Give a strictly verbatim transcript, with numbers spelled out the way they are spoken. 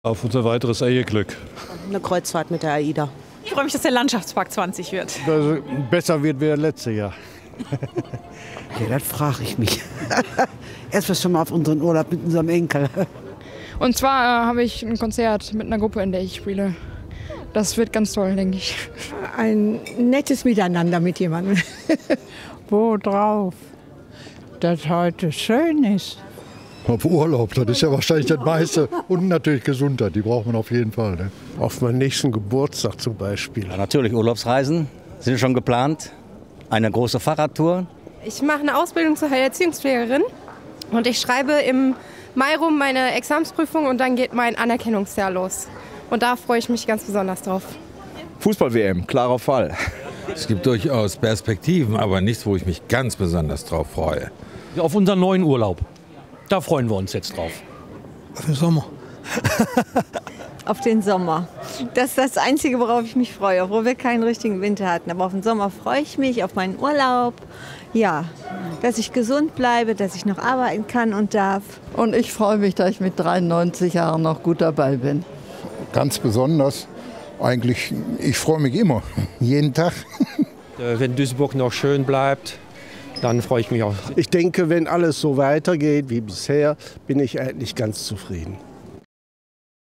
Auf unser weiteres Eheglück. Eine Kreuzfahrt mit der AIDA. Ich freue mich, dass der Landschaftspark zwanzig wird. Dass es besser wird wie das letzte Jahr. Ja, das frage ich mich. Erst mal schon mal auf unseren Urlaub mit unserem Enkel. Und zwar äh, habe ich ein Konzert mit einer Gruppe, in der ich spiele. Das wird ganz toll, denke ich. Ein nettes Miteinander mit jemandem. Wo drauf? Dass heute schön ist. Auf Urlaub, das ist ja wahrscheinlich das meiste. Und natürlich Gesundheit, die braucht man auf jeden Fall. Ne? Auf meinen nächsten Geburtstag zum Beispiel. Ja, natürlich, Urlaubsreisen sind schon geplant. Eine große Fahrradtour. Ich mache eine Ausbildung zur Heilerziehungspflegerin und ich schreibe im Mai rum meine Examensprüfung und dann geht mein Anerkennungsjahr los. Und da freue ich mich ganz besonders drauf. Fußball-W M, klarer Fall. Es gibt durchaus Perspektiven, aber nichts, wo ich mich ganz besonders drauf freue. Auf unseren neuen Urlaub. Da freuen wir uns jetzt drauf. Auf den Sommer. Auf den Sommer. Das ist das Einzige, worauf ich mich freue, obwohl wir keinen richtigen Winter hatten. Aber auf den Sommer freue ich mich, auf meinen Urlaub. Ja, dass ich gesund bleibe, dass ich noch arbeiten kann und darf. Und ich freue mich, dass ich mit dreiundneunzig Jahren noch gut dabei bin. Ganz besonders, eigentlich, ich freue mich immer, jeden Tag. Wenn Duisburg noch schön bleibt, dann freue ich mich auch. Ich denke, wenn alles so weitergeht wie bisher, bin ich eigentlich ganz zufrieden.